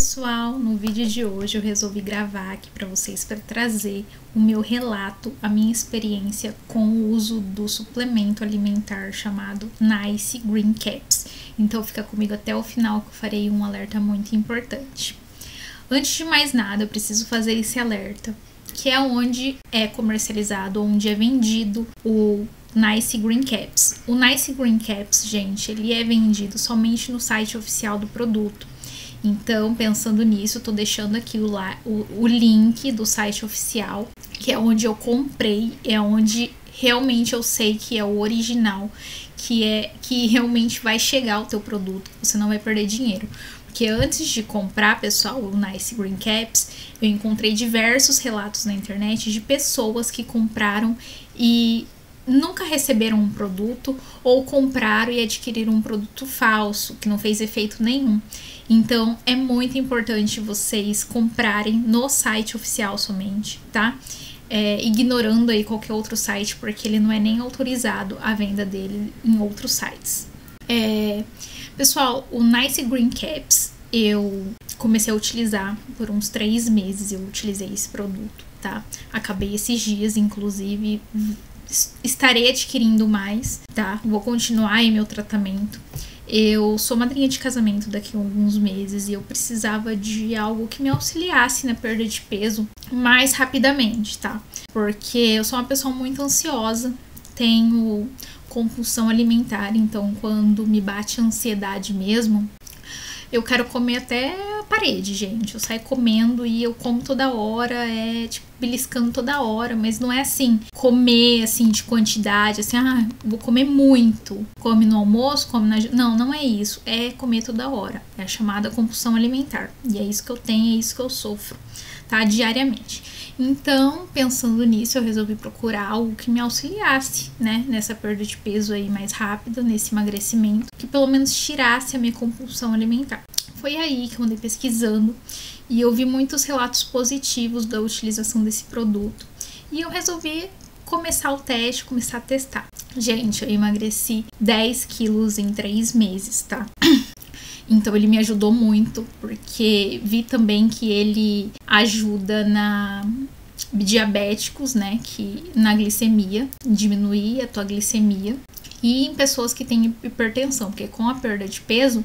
Pessoal, no vídeo de hoje eu resolvi gravar aqui para vocês para trazer o meu relato, a minha experiência com o uso do suplemento alimentar chamado Nice Green Caps. Então fica comigo até o final que eu farei um alerta muito importante. Antes de mais nada, eu preciso fazer esse alerta, que é onde é comercializado, onde é vendido o Nice Green Caps. O Nice Green Caps, gente, ele é vendido somente no site oficial do produto. Então, pensando nisso, eu tô deixando aqui o link do site oficial, que é onde eu comprei, é onde realmente eu sei que é o original, que realmente vai chegar o teu produto, você não vai perder dinheiro. Porque antes de comprar, pessoal, o Nice Green Caps, eu encontrei diversos relatos na internet de pessoas que compraram e nunca receberam um produto ou compraram e adquiriram um produto falso, que não fez efeito nenhum. Então, é muito importante vocês comprarem no site oficial somente, tá? Ignorando aí qualquer outro site, porque ele não é nem autorizado a venda dele em outros sites. Pessoal, o Nice Green Caps, eu comecei a utilizar por uns 3 meses, eu utilizei esse produto, tá? Acabei esses dias, inclusive, estarei adquirindo mais, tá? Vou continuar aí meu tratamento. Eu sou madrinha de casamento daqui a alguns meses e eu precisava de algo que me auxiliasse na perda de peso mais rapidamente, tá? Porque eu sou uma pessoa muito ansiosa, tenho compulsão alimentar, então quando me bate a ansiedade mesmo, eu quero comer até a parede, gente. Eu saio comendo e eu como toda hora, tipo, beliscando toda hora, mas não é assim, comer assim de quantidade, assim, vou comer muito. Come no almoço, come na... Não é isso. É comer toda hora. É a chamada compulsão alimentar. E é isso que eu tenho, é isso que eu sofro, tá? Diariamente. Então, pensando nisso, eu resolvi procurar algo que me auxiliasse, né? Nessa perda de peso aí mais rápida, nesse emagrecimento, que pelo menos tirasse a minha compulsão alimentar. Foi aí que eu andei pesquisando e eu vi muitos relatos positivos da utilização desse produto. E eu resolvi começar o teste, começar a testar. Gente, eu emagreci 10 quilos em 3 meses, tá? Então ele me ajudou muito, porque vi também que ele ajuda na diabéticos, né, que na glicemia, diminuir a tua glicemia, e em pessoas que têm hipertensão, porque com a perda de peso,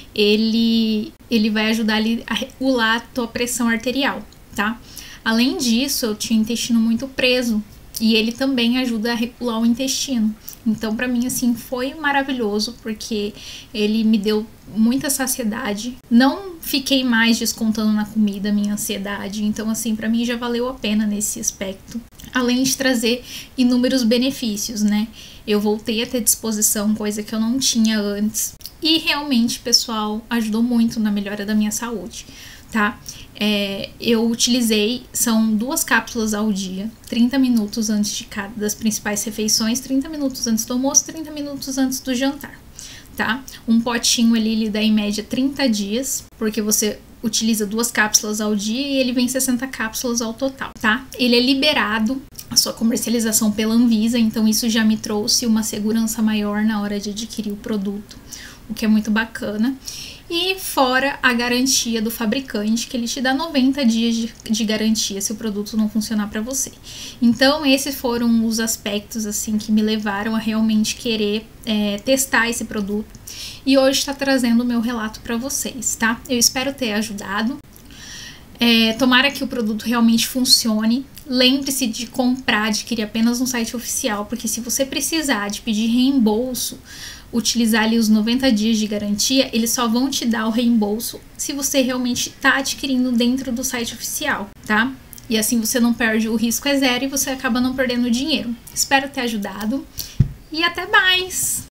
ele vai ajudar ali a regular a tua pressão arterial, tá? Além disso, eu tinha o intestino muito preso, e ele também ajuda a regular o intestino. Então, pra mim, assim, foi maravilhoso, porque ele me deu muita saciedade. Não fiquei mais descontando na comida a minha ansiedade. Então, assim, pra mim já valeu a pena nesse aspecto. Além de trazer inúmeros benefícios, né? Eu voltei a ter disposição, coisa que eu não tinha antes. E realmente, pessoal, ajudou muito na melhora da minha saúde, tá? Eu utilizei, são 2 cápsulas ao dia, 30 minutos antes de cada das principais refeições, 30 minutos antes do almoço, 30 minutos antes do jantar, tá? Um potinho ali, ele dá em média 30 dias, porque você utiliza 2 cápsulas ao dia e ele vem 60 cápsulas ao total, tá? Ele é liberado, a sua comercialização pela Anvisa, então isso já me trouxe uma segurança maior na hora de adquirir o produto, o que é muito bacana. E fora a garantia do fabricante, que ele te dá 90 dias de garantia se o produto não funcionar para você. Então, esses foram os aspectos assim que me levaram a realmente querer testar esse produto. E hoje está trazendo o meu relato para vocês, tá? Eu espero ter ajudado. Tomara que o produto realmente funcione. Lembre-se de comprar, adquirir apenas no site oficial, porque se você precisar de pedir reembolso, utilizar ali os 90 dias de garantia, eles só vão te dar o reembolso se você realmente está adquirindo dentro do site oficial, tá? E assim você não perde, o risco é zero e você acaba não perdendo dinheiro. Espero ter ajudado e até mais!